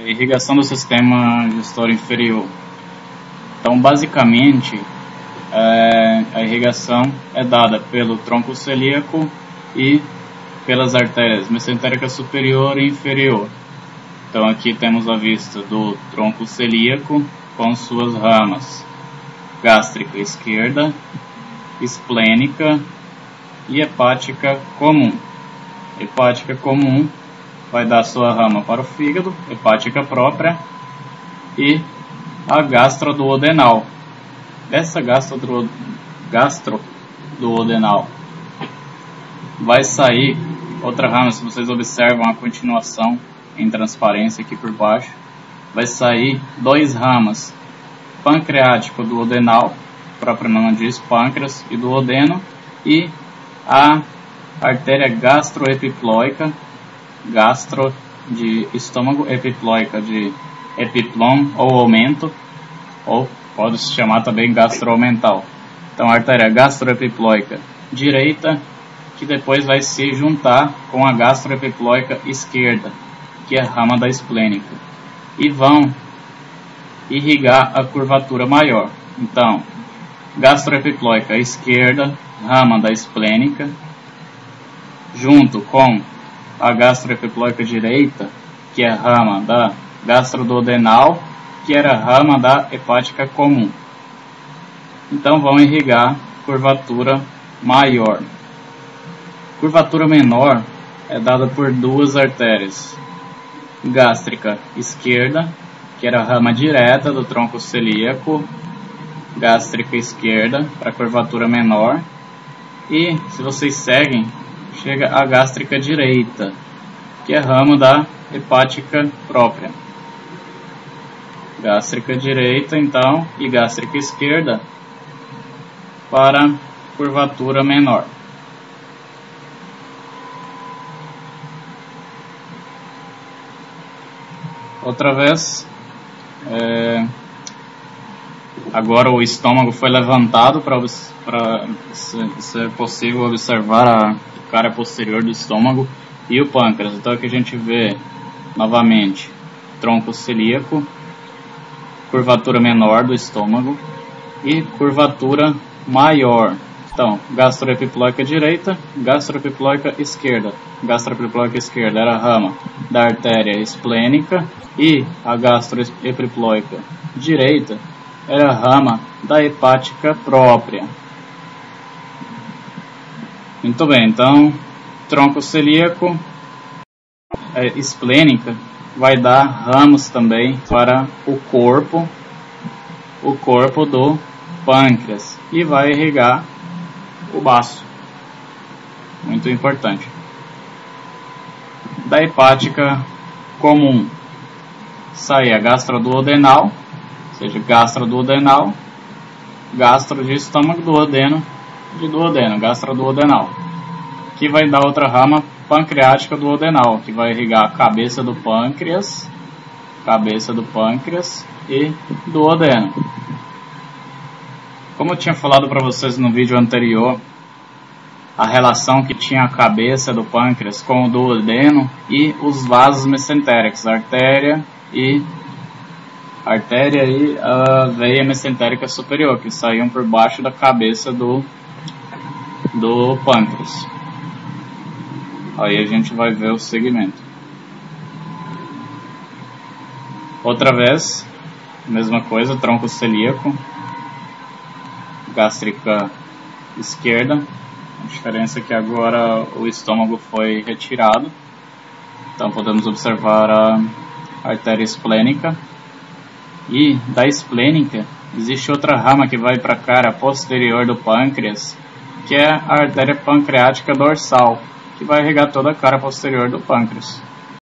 Irrigação do sistema gestor inferior. Então, basicamente, a irrigação é dada pelo tronco celíaco e pelas artérias mesentérica superior e inferior. Então, aqui temos a vista do tronco celíaco com suas ramas gástrica esquerda, esplênica e hepática comum. Hepática comum vai dar sua rama para o fígado, hepática própria, e a gastroduodenal. Dessa gastroduodenal vai sair outra rama. Se vocês observam a continuação em transparência aqui por baixo, vai sair duas ramas: pancreático duodenal, o próprio nome diz, pâncreas e duodeno, e a artéria gastroepiploica, gastro de estômago, epiploica de epiplon ou aumento, ou pode se chamar também gastromental. Então, a artéria gastroepiploica direita, que depois vai se juntar com a gastroepiploica esquerda, que é a rama da esplênica, e vão irrigar a curvatura maior. Então, gastroepiploica esquerda, rama da esplênica, junto com a gastroepiploica direita, que é a rama da gastroduodenal, que era a rama da hepática comum. Então vão irrigar curvatura maior. Curvatura menor é dada por duas artérias: gástrica esquerda, que era a rama direta do tronco celíaco, gástrica esquerda para curvatura menor, e se vocês seguem, chega a gástrica direita, que é a rama da hepática própria. Gástrica direita, então, e gástrica esquerda para curvatura menor. Outra vez, agora o estômago foi levantado para ser possível observar a cara posterior do estômago e o pâncreas. Então aqui a gente vê novamente tronco celíaco, curvatura menor do estômago e curvatura maior. Então, gastroepiploica direita, gastroepiploica esquerda. Gastroepiploica esquerda era a rama da artéria esplênica e a gastroepiploica direita era a rama da hepática própria. Muito bem, então, tronco celíaco, esplênica, vai dar ramos também para o corpo do pâncreas, e vai irrigar o baço. Muito importante. Da hepática comum sai a gastroduodenal, ou seja, gastroduodenal, gastro de estômago, duodeno de duodeno, gastroduodenal, que vai dar outra rama pancreática duodenal, que vai irrigar a cabeça do pâncreas e duodeno. Como eu tinha falado para vocês no vídeo anterior, a relação que tinha a cabeça do pâncreas com o duodeno e os vasos mesentéricos, a artéria e a veia mesentérica superior, que saíam por baixo da cabeça do pâncreas. Aí a gente vai ver o segmento. Outra vez, mesma coisa, tronco celíaco, gástrica esquerda. A diferença é que agora o estômago foi retirado. Então podemos observar a artéria esplênica. E da esplênica existe outra rama que vai para a cara posterior do pâncreas, que é a artéria pancreática dorsal, que vai irrigar toda a cara posterior do pâncreas.